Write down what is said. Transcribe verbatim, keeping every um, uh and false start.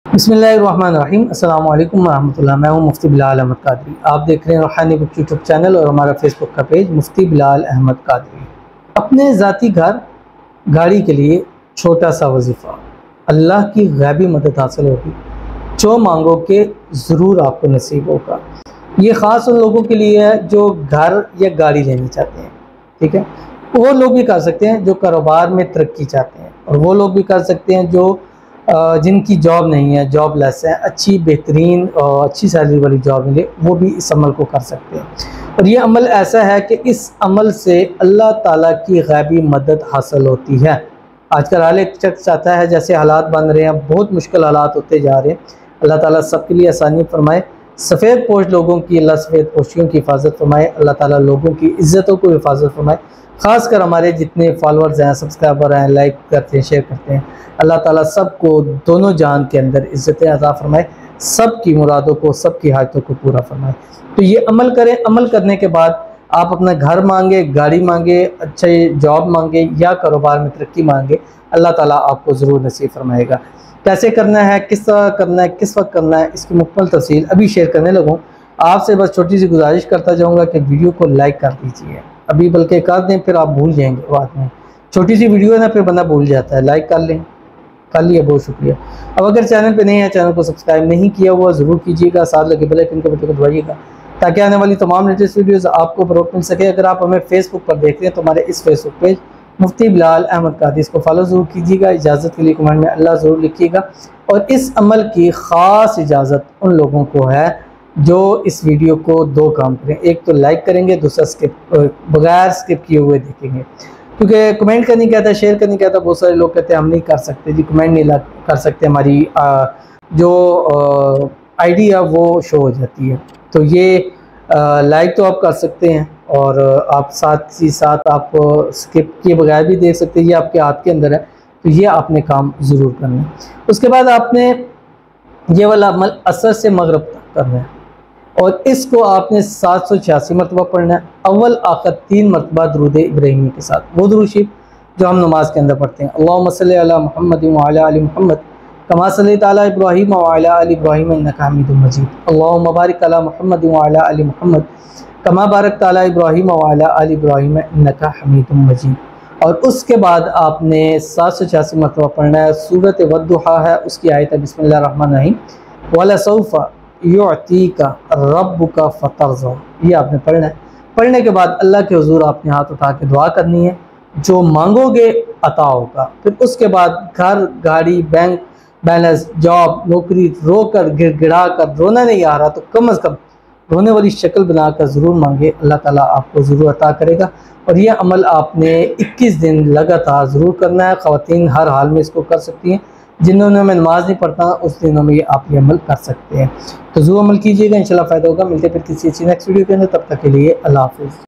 बिस्मिल्लाहिर्रहमानिर्रहीम। अस्सलाम वालेकुम रहमतुल्लाह। मैं हूँ मुफ्ती बिलाल अहमद कादरी। आप देख रहे हैं रूहानी बुक यूट्यूब चैनल और हमारा फेसबुक का पेज मुफ्ती बिलाल अहमद कादरी। अपने ज़ाती घर गाड़ी के लिए छोटा सा वजीफ़ा, अल्लाह की गैबी मदद हासिल होगी, जो मांगोगे ज़रूर आपको नसीब होगा। ये ख़ास उन लोगों के लिए है जो घर या गाड़ी लेनी चाहते हैं, ठीक है। वो लोग भी कर सकते हैं जो कारोबार में तरक्की चाहते हैं, और वो लोग भी कर सकते हैं जो जिनकी जॉब नहीं है, जॉब लेस है, अच्छी बेहतरीन और अच्छी सैलरी वाली जॉब मिले, वो भी इस अमल को कर सकते हैं। और ये अमल ऐसा है कि इस अमल से अल्लाह ताला की गैबी मदद हासिल होती है। आजकल हर एक शख्स चाहता है, जैसे हालात बन रहे हैं, बहुत मुश्किल हालात होते जा रहे हैं, अल्लाह ताला सबके लिए आसानी फरमाए। सफ़ेद पोश लोगों की अल्लाह सफ़ेद पोशियों की हिफाजत फरमाए, अल्लाह ताला लोगों की इज़्ज़तों को हिफाजत फरमाए। ख़ासकर हमारे जितने फॉलोअर्स हैं, सब्सक्राइबर हैं, लाइक करते हैं, शेयर करते हैं, अल्लाह ताला सबको दोनों जान के अंदर इज़्ज़तें अता फरमाए, सब की मुरादों को, सब की हाजतों को पूरा फरमाए। तो ये अमल करें। अमल करने के बाद आप अपना घर मांगे, गाड़ी मांगे, अच्छे जॉब मांगे या कारोबार में तरक्की मांगे, अल्लाह ताला आपको ज़रूर नसीब फरमाएगा। कैसे करना है, किस तरह करना है, किस वक्त करना है, इसकी मुकम्मल तफसील अभी शेयर करने लगूँ। आपसे बस छोटी सी गुजारिश करता जाऊँगा कि वीडियो को लाइक कर दीजिए अभी, बल्कि कर दें, फिर आप भूल जाएंगे बाद में। छोटी सी वीडियो है ना, फिर बंदा भूल जाता है। लाइक कर लें, कर लिया, बहुत शुक्रिया। अब अगर चैनल पे नहीं है, चैनल को सब्सक्राइब नहीं किया हुआ ज़रूर कीजिएगा, साथ लगे बेल आइकन के बटन को दबाइएगा ताकि आने वाली तमाम लेटेस्ट वीडियोस आपको फ़रोग़ मिल सके। अगर आप हमें फेसबुक पर देख रहे हैं तो हमारे इस फेसबुक पेज मुफ्ती बिलाल अहमद कादरी, इसको फॉलो ज़रूर कीजिएगा। इजाज़त के लिए कमेंट में अल्लाह ज़रूर लिखिएगा। और इस अमल की ख़ास इजाज़त उन लोगों को है जो इस वीडियो को दो काम करें, एक तो लाइक करेंगे, दूसरा स्किप बगैर स्किप किए हुए देखेंगे। क्योंकि कमेंट करनी कहता है, शेयर करनी कहता है, बहुत सारे लोग कहते हैं हम नहीं कर सकते जी, कमेंट नहीं कर सकते, हमारी आ, जो आईडी है वो शो हो जाती है। तो ये आ, लाइक तो आप कर सकते हैं, और आप साथ ही साथ आप स्किप किए बगैर भी देख सकते हैं, ये आपके हाथ के अंदर है। तो ये आपने काम ज़रूर करना है। उसके बाद आपने ये वाला अमल असर से मगरब तक करना है, और इसको आपने सात सौ छियासी मरतबा पढ़ना है, अव्वल आखिर तीन मरतबा दुरूद इब्राहिमी के साथ, वो दुरूद शरीफ जो हम नमाज के अंदर पढ़ते हैं। अल्लाहुम्मा सल्ली अला मुहम्मद व अला आलि मुहम्मद कमा सल्लैता अला इब्राहीम व अला आलि इब्राहीम इन्नका हमीदुम मजीद। अल्लाहुम्मा बारिक अला मुहम्मद व अला आलि मुहम्मद कमा बारकता अला इब्राहीम व अला आलि इब्राहीम इन्नका हमीदुम मजीद। और उसके बाद आपने सात सौ छियासी मरतबा पढ़ना है। सूरत वद्दुहा है, उसकी आयत है बिस्मिल्लाहिर रहमानिर रहीम, वला सौफा युअतीका रब्बुका फतरज़ा। ये आपने पढ़ना है। पढ़ने के बाद अल्लाह के हुजूर आपने हाथ उठा के दुआ करनी है, जो मांगोगे अता होगा। फिर उसके बाद घर, गाड़ी, बैंक बैलेंस, जॉब, नौकरी रोकर गिड़गिड़ा कर रोना नहीं आ रहा तो कम अज़ कम रोने वाली शक्ल बनाकर ज़रूर मांगे, अल्लाह ताला आपको ज़रूर अता करेगा। और यह अमल आपने इक्कीस दिन लगातार ज़रूर करना है। ख़वातीन हर हाल में इसको कर सकती हैं, जिन्होंने में नमाज नहीं पढ़ता उस दिनों में ये आप ये अमल कर सकते हैं। तो ज़रूर अमल कीजिएगा, इंशाल्लाह फ़ायदा होगा। मिलते फिर किसी अच्छी नेक्स्ट वीडियो के अंदर, तब तक के लिए अल्लाह हाफ़िज़।